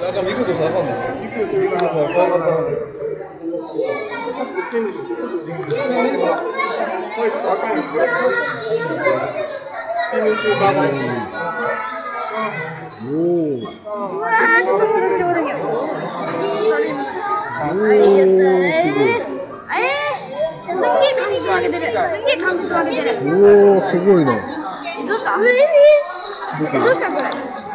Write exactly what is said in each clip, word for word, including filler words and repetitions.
なんかミクとさあかんの。ミクとさあかん。おお。 うわー、ちょっとこれ上手に。 おお。 すんげえ韓国負けてる。すんげえ韓国負けてる。 おお、すごいね。 え、どうした？え、どうしたこれ？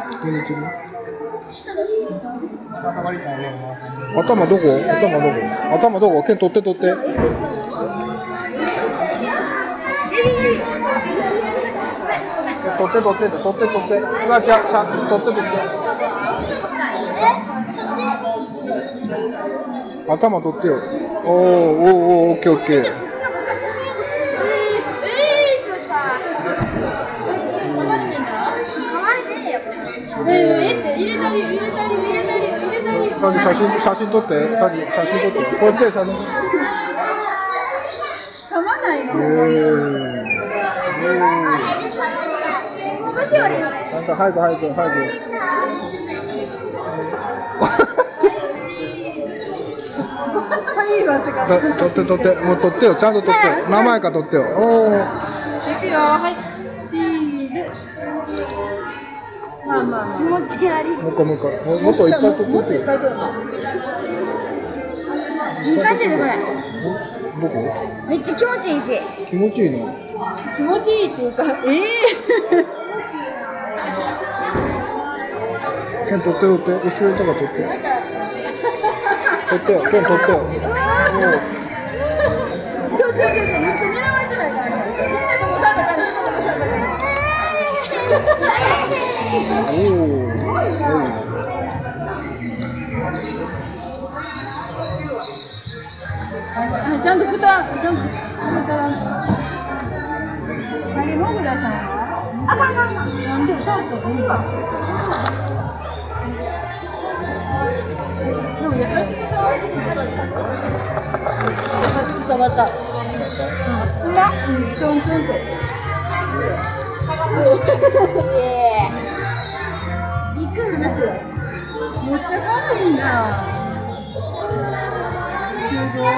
頭どこ？頭どこ？頭どこ？剣取って取って。取って取って取って取って。うわ、じゃあ、取って取って。頭取ってよ。おおおお、オッケーオッケー。 えー、しました。えー、って入れたり入れたり入れたり入れたり。 さじ写真写真撮って。さじ写真撮って。こうやって写真。 噛まないの。 えー。なんか早く早く早く。 いいわってか。 取って取ってもう取ってよ、ちゃんと取ってよ。名前か取ってよ。おお。 いくよ、はい。チーズ。まあまあまあ。気持ち悪い。 もう一個もう一個。もっといっぱい取ってよ。 もっといっぱい取るの。いい感じでこれ。 どこ？ めっちゃ気持ちいいし。 気持ちいいの。 気持ちいいっていうか、ええー。剣取って取って、後ろとか取って。取ってよ、剣取ってよ。 ちょちょちょちょ、めっちゃ狙われてないから。変なとこさんだから、変なとこさんだから。おお。ちゃんと蓋、ちゃんと蓋らんと。あれ、もぐらさんは？あかんあかんあかん。なんで歌うといいわ。でも優しく触る。優しく触った。うまっ。うん、ちょんちょんと。肉離す。めっちゃ軽いな。すごい。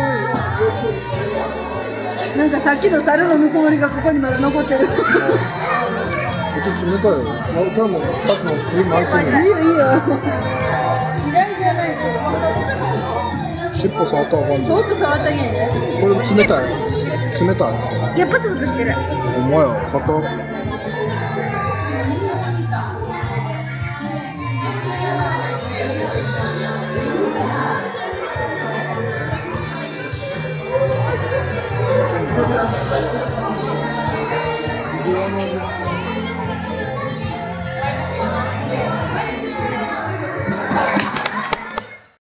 なんかさっきの猿のぬくもりがここにまだ残ってる。 ちょっと冷たいよ。今日もさっきの首巻いてる。 いいよいいよ。嫌いじゃないと。 尻尾触ったらあかんね。 そっと触ってあげるね。 これ冷たい。冷たい。 いや、プツプツしてる。 お前や、硬。